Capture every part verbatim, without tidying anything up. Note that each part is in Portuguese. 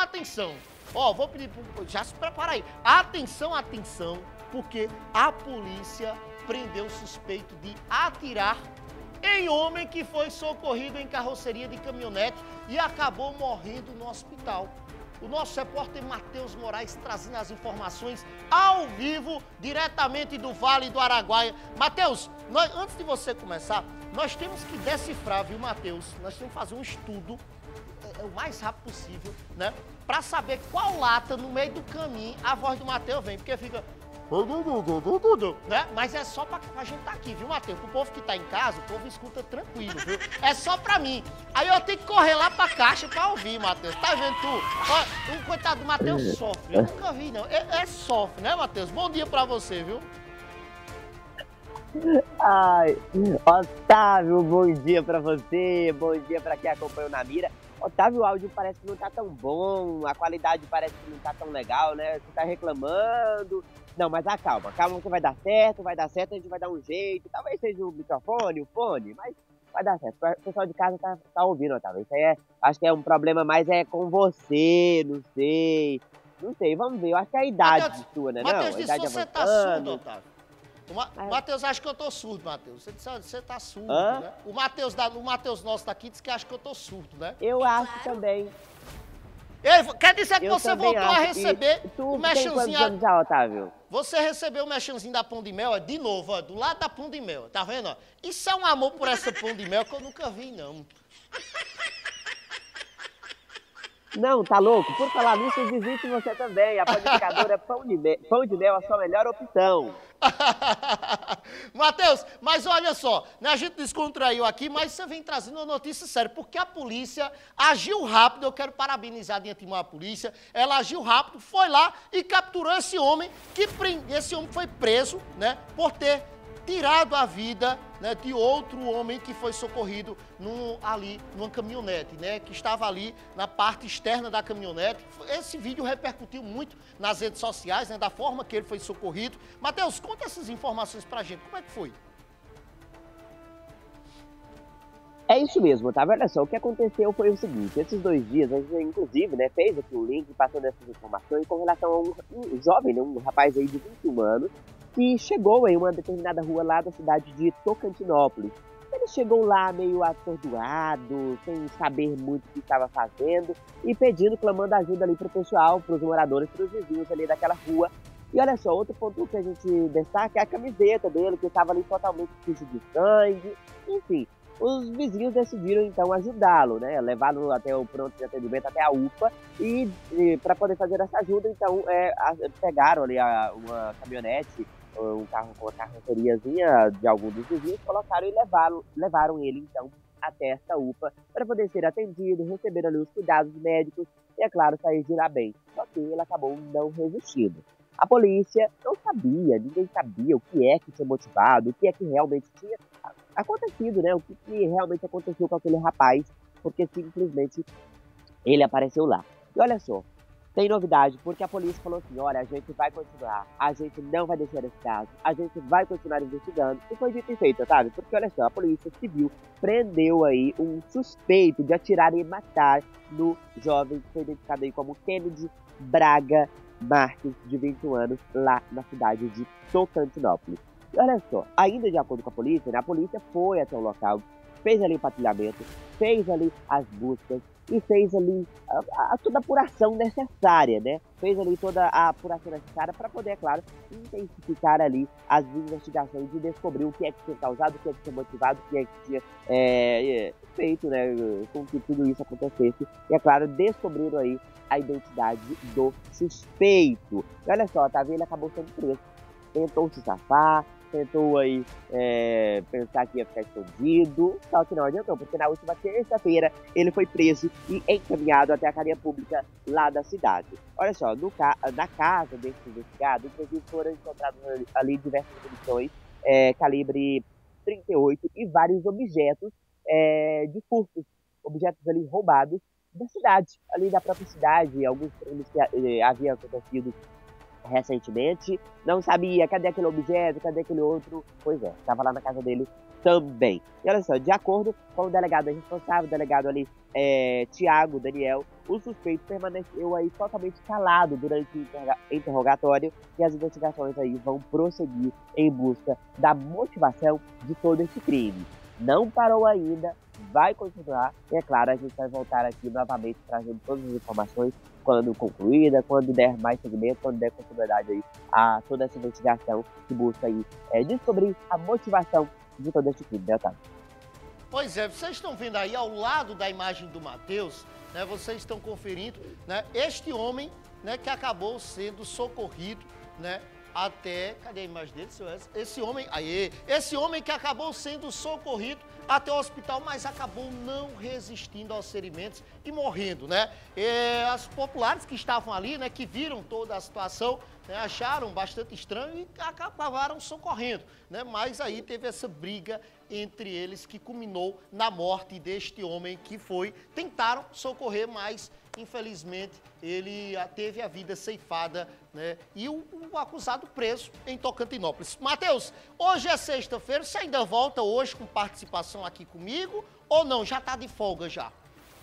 atenção. Ó, vou pedir, pro- já se prepara aí. Atenção, atenção, porque a polícia prendeu o suspeito de atirar em homem que foi socorrido em carroceria de caminhonete e acabou morrendo no hospital. O nosso repórter Matheus Moraes trazendo as informações ao vivo, diretamente do Vale do Araguaia. Matheus, nós- antes de você começar, nós temos que decifrar, viu, Matheus? Nós temos que fazer um estudo é, é, o mais rápido possível, né? Pra saber qual lata no meio do caminho a voz do Matheus vem, porque fica... Né? Mas é só pra, pra gente tá aqui, viu, Matheus? O povo que tá em casa, o povo escuta tranquilo, viu? É só pra mim. Aí eu tenho que correr lá pra caixa pra ouvir, Matheus. Tá vendo tu? Ó, o coitado do Matheus sofre. Eu nunca vi, não. É, é sofre, né, Matheus? Bom dia pra você, viu? Ai, Otávio, bom dia pra você, bom dia pra quem acompanhou na mira. Otávio, o áudio parece que não tá tão bom, a qualidade parece que não tá tão legal, né? Você tá reclamando. Não, mas ah, calma, calma que vai dar certo, vai dar certo, a gente vai dar um jeito. Talvez seja o microfone, o fone, mas vai dar certo. O pessoal de casa tá, tá ouvindo, Otávio. Isso aí é, acho que é um problema mais é com você, não sei. Não sei, vamos ver. Eu acho que é a idade Matheus, sua, né? Matheus não, a disse idade que você tá avançando. surdo, Otávio. O Ma Mas- Matheus acha que eu tô surdo, Matheus. Você, disse, você tá surdo, Hã? né? O Matheus da- o Matheus nosso daqui disse que acha que eu tô surdo, né? Eu acho também. Ei, quer dizer que Eu você também voltou a acho. receber E o tu tem quantos mexãozinho... a- anos já, Otávio? Você recebeu o mexãozinho da Pão de Mel, ó, de novo, ó, do lado da Pão de Mel, tá vendo? Ó? Isso é um amor por essa Pão de Mel que eu nunca vi, não. Não, tá louco? Por falar nisso, visite você também. A panificadora Pão de Mel, Pão de Mel é a sua melhor opção. Matheus, mas olha só, né, a gente descontraiu aqui, mas você vem trazendo uma notícia séria, porque a polícia agiu rápido, eu quero parabenizar de antemão a polícia, ela agiu rápido, foi lá e capturou esse homem, que prende- esse homem foi preso, né, por ter tirado a vida, né, de outro homem que foi socorrido num, ali numa caminhonete, né, que estava ali na parte externa da caminhonete. Esse vídeo repercutiu muito nas redes sociais, né, da forma que ele foi socorrido. Matheus, conta essas informações pra gente, como é que foi? É isso mesmo, Otávio. Olha só, o que aconteceu foi o seguinte, esses dois dias, a gente inclusive, né, fez aqui um link passando essas informações com relação a um, um jovem, né, um rapaz aí de vinte e um anos, que chegou em uma determinada rua lá da cidade de Tocantinópolis. Ele chegou lá meio atordoado, sem saber muito o que estava fazendo e pedindo, clamando ajuda ali para o pessoal, para os moradores, para os vizinhos ali daquela rua. E olha só, outro ponto que a gente destaca é a camiseta dele, que estava ali totalmente suja de sangue. Enfim, os vizinhos decidiram então ajudá-lo, né? Levá-lo até o pronto de atendimento, até a U P A, e, e para poder fazer essa ajuda, então é, a, pegaram ali a, uma caminhonete, um carro com uma carroceriazinha de algum dos vizinhos, colocaram e levaram, levaram ele então até essa U P A para poder ser atendido, receber ali os cuidados médicos e, é claro, sair de lá bem. Só que ele acabou não resistindo. A polícia não sabia, ninguém sabia o que é que tinha motivado, o que é que realmente tinha acontecido, né? O que, que realmente aconteceu com aquele rapaz, porque simplesmente ele apareceu lá. E olha só, tem novidade, porque a polícia falou assim, olha, a gente vai continuar, a gente não vai deixar esse caso, a gente vai continuar investigando. E foi dito e feito, sabe? Porque olha só, a polícia civil prendeu aí um suspeito de atirar e matar no jovem que foi identificado aí como Kennedy Braga Marques, de vinte e um anos, lá na cidade de Tocantinópolis. E olha só, ainda de acordo com a polícia, né, a polícia foi até o local, fez ali o patrulhamento, fez ali as buscas e fez ali a, a, toda a apuração necessária, né? Fez ali toda a apuração necessária para poder, é claro, intensificar ali as investigações e descobrir o que é que tinha causado, o que é que tinha motivado, o que é que tinha é, feito, né, com que tudo isso acontecesse. E, é claro, descobriram aí a identidade do suspeito. E olha só, tá vendo? Ele acabou sendo preso. Tentou se safar, tentou aí é, pensar que ia ficar escondido, só que não adiantou, porque na última terça-feira ele foi preso e encaminhado até a cadeia pública lá da cidade. Olha só, no ca na casa desse investigado, inclusive foram encontrados ali diversas munições, é, calibre trinta e oito e vários objetos é, de furtos, objetos ali roubados da cidade, ali da própria cidade, alguns crimes que eh, haviam acontecido recentemente, não sabia cadê aquele objeto, cadê aquele outro, pois é, estava lá na casa dele também. E olha só, de acordo com o delegado responsável, o delegado ali é, Tiago Daniel, o suspeito permaneceu aí totalmente calado durante o interga- interrogatório e as investigações aí vão prosseguir em busca da motivação de todo esse crime. Não parou ainda, vai continuar e é claro, a gente vai voltar aqui novamente trazendo todas as informações quando concluída, quando der mais segmento, quando der continuidade aí a toda essa investigação que busca aí é, descobrir a motivação de todo esse crime, né, Otávio? Pois é, vocês estão vendo aí ao lado da imagem do Matheus, né, vocês estão conferindo, né, este homem, né, que acabou sendo socorrido, né, até, cadê a imagem dele, seu Wesley? Esse homem, aí, esse homem que acabou sendo socorrido até o hospital, mas acabou não resistindo aos ferimentos e morrendo, né? E as populares que estavam ali, né, que viram toda a situação, né, acharam bastante estranho e acabaram socorrendo, né? Mas aí teve essa briga entre eles que culminou na morte deste homem que foi, tentaram socorrer, mas infelizmente ele teve a vida ceifada, né? E o, o acusado preso em Tocantinópolis. Matheus, hoje é sexta-feira, você ainda volta hoje com participação aqui comigo ou não? Já tá de folga já?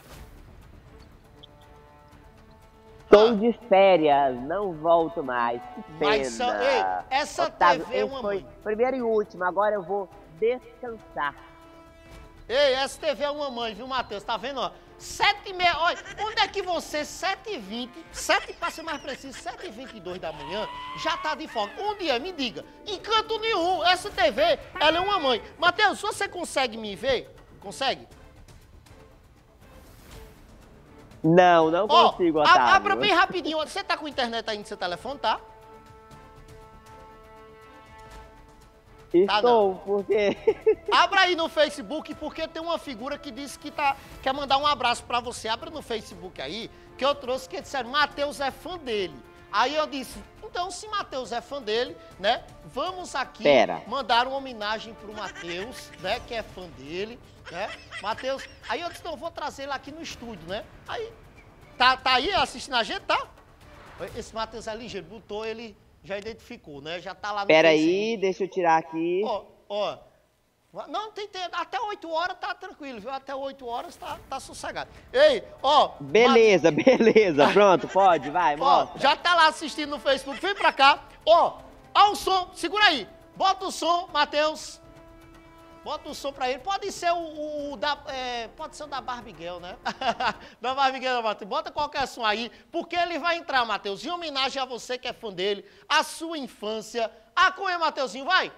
Estou de férias, não volto mais. Que pena. Mas, ei, essa Otávio, T V é esse uma foi mãe. primeiro e último, agora eu vou descansar. Ei, essa T V é uma mãe, viu, Matheus? Tá vendo, ó? Sete e meia, olha, onde é que você, sete e vinte, sete, para ser mais preciso, sete e vinte e dois da manhã, já tá de folga. Onde é? Me diga. Em canto nenhum, essa T V, ela é uma mãe. Matheus, você consegue me ver? Consegue? Não, não Ó, consigo, a- Otávio. abra bem rapidinho. Você tá com internet aí no seu telefone, tá? Estou, porque... Abra aí no Facebook, porque tem uma figura que disse que tá, quer mandar um abraço pra você. Abra no Facebook aí, que eu trouxe, que disseram, Matheus é fã dele. Aí eu disse, então se Matheus é fã dele, né, vamos aqui Pera. mandar uma homenagem pro Matheus, né, que é fã dele, né, Matheus. Aí eu disse, não, eu vou trazer ele aqui no estúdio, né. Aí, tá, tá aí assistindo a gente, tá? Esse Matheus é ligeiro, botou ele... Já identificou, né? Já tá lá no Pera Facebook. aí, deixa eu tirar aqui. Ó, ó. Não, tem tempo. Até oito horas tá tranquilo, viu? Até oito horas tá, tá sossegado. Ei, ó. Beleza, Mate... beleza. Pronto, pode, vai, Ó, mostra. já tá lá assistindo no Facebook. Vem pra cá. Ó, ó o som. Segura aí. Bota o som, Matheus. Bota o som pra ele. Pode ser o, o da... É, pode ser o da Barbiguel, né? Da Barbiguel, Matheus. Bota qualquer som aí, porque ele vai entrar, Matheus, em homenagem a você que é fã dele, a sua infância. Ah, com ele, Mateuzinho, vai!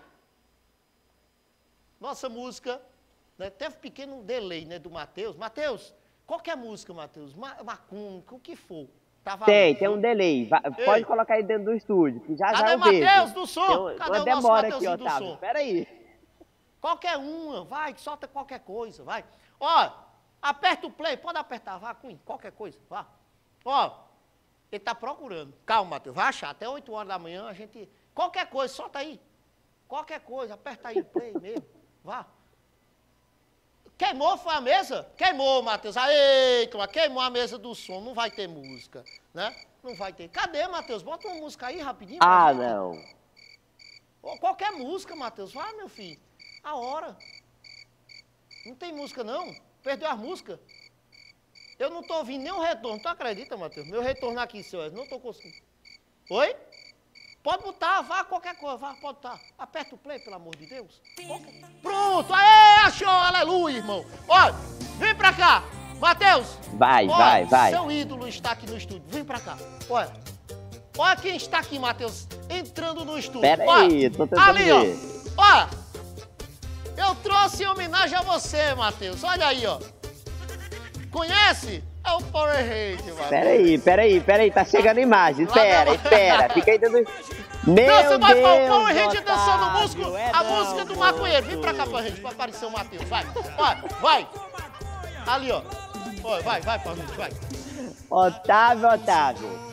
Nossa música, né? Teve um pequeno delay, né, do Matheus. Matheus, qualquer música, Matheus, macumba, o que for. Tá valendo. Tem, tem um delay. Vai, pode colocar aí dentro do estúdio, que já Cadê já eu Matheus vejo. do som? Tem um- Cadê uma o nosso demora aqui, Mateuzinho do Otávio. som? Pera aí. Qualquer uma, vai, solta qualquer coisa, vai. Ó, aperta o play, pode apertar, vá, Cunha, qualquer coisa, vá. Ó, ele tá procurando. Calma, Matheus, vai achar, até oito horas da manhã a gente... Qualquer coisa, solta aí. Qualquer coisa, aperta aí o play mesmo, vá. Queimou, foi a mesa? Queimou, Matheus. Aê, queimou a mesa do som, não vai ter música, né? Não vai ter. Cadê, Matheus? Bota uma música aí rapidinho. pra Ah, gente. não. Ó, qualquer música, Matheus, vai, meu filho. A hora. Não tem música, não? Perdeu as músicas? Eu não tô ouvindo nenhum retorno. Tu acredita, Matheus? Meu retorno aqui, senhor. Não tô conseguindo. Oi? Pode botar, vá, qualquer coisa. Vá, pode botar. Aperta o play, pelo amor de Deus. Qualquer- Pronto. Aê, achou. Aleluia, irmão. Olha, vem pra cá. Matheus. Vai, olha, vai, vai. Seu ídolo está aqui no estúdio. Vem pra cá. Olha. Olha quem está aqui, Matheus, entrando no estúdio. Pera Olha, aí, tô tentando ali, ó. ver. Olha, eu trouxe em homenagem a você, Matheus. Olha aí, ó. Conhece? É o Power Rangers, Matheus. Pera aí, pera aí, pera aí. Tá chegando a imagem. Lá Espera, não. espera. Fica aí dentro do... Meu Não, você vai falar o Deus, Power Ranger dançando Otávio, música, é a não, música do moço. maconheiro. Vem pra cá, Power Ranger, pra aparecer o Matheus. Vai, vai, vai. Ali, ó. Ó, vai, vai, Power Ranger, vai. Otávio, Otávio.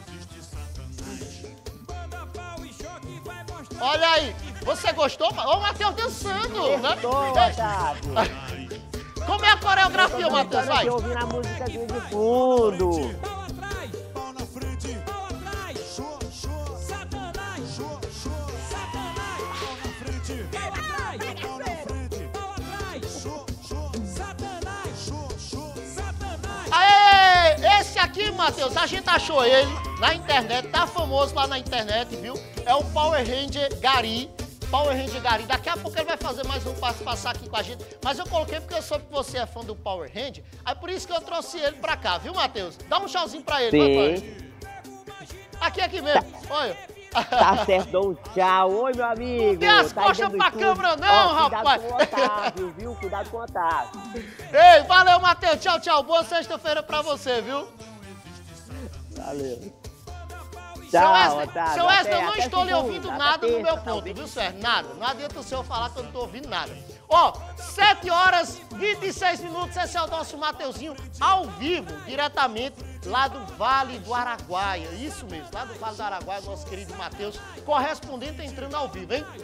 Olha aí. Você gostou? Ó, o Matheus dançando, né? Gostou, Ei, Otávio. como é a coreografia, Matheus? Vai. Eu ouvindo a música de fundo. Pau atrás, pau na frente, pau atrás, show, show, Satanás, show, show, Satanás, pau na frente, pau atrás, pau na frente, pau atrás, show, show, Satanás, show, show, Satanás. aqui, Matheus, a gente achou ele na internet, tá famoso lá na internet, viu? É o Power Ranger Gari. Power Ranger Gari. Daqui a pouco ele vai fazer mais um participação aqui com a gente. Mas eu coloquei porque eu soube que você é fã do Power Ranger. Aí por isso que eu trouxe ele pra cá, viu, Matheus? Dá um tchauzinho pra ele, Sim. Antônio. Aqui, aqui mesmo. Olha. Tá certo, dou um tchau. Oi, meu amigo. Não tem as Tá costas indo pra no câmera estúdio. não, Ó, rapaz. Cuidado com o Otávio, viu? Cuidado com o Otávio. Ei, valeu, Matheus. Tchau, tchau. Boa sexta-feira pra você, viu? Valeu. Seu Tchau, Wesley, Otávio. seu Wesley, eu Até- não até estou lhe segunda, ouvindo até nada no terça, meu ponto, talvez. viu, Sérgio? Nada. Não adianta o senhor falar que eu não estou ouvindo nada. Ó, sete horas e vinte e seis minutos, esse é o nosso Mateuzinho, ao vivo, diretamente lá do Vale do Araguaia. Isso mesmo, lá do Vale do Araguaia, nosso querido Mateus, correspondente entrando ao vivo, hein?